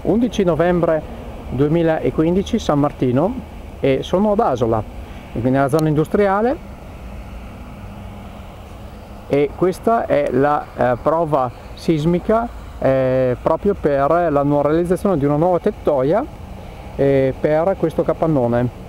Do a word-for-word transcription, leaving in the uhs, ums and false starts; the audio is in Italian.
undici novembre duemilaquindici, San Martino, e sono ad Asola, quindi nella zona industriale, e questa è la eh, prova sismica eh, proprio per la realizzazione di una nuova tettoia eh, per questo capannone.